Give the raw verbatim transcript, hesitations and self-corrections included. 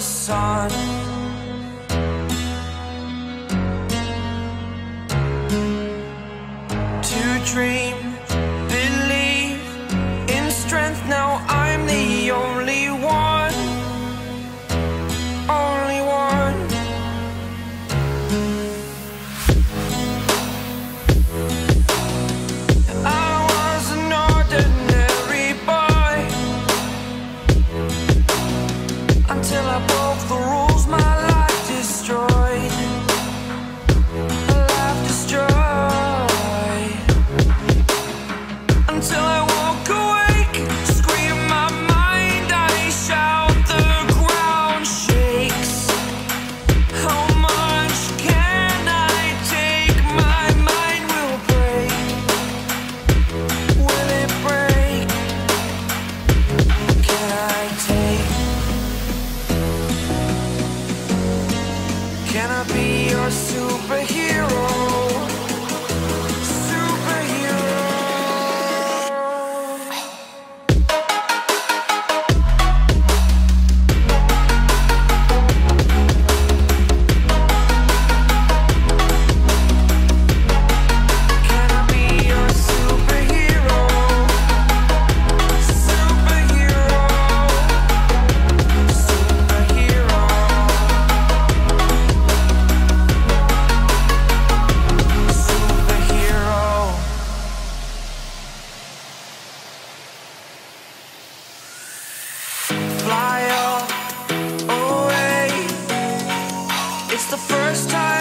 sun. To dream, believe in strength, now I'm the only one, only one. I was an ordinary boy until I broke the rules, my life destroyed, life destroyed. Until I walk awake, scream my mind, I shout, the ground shakes. How much can I take? My mind will break. Will it break? Can I take? Can I be your superhero? Fly away. It's the first time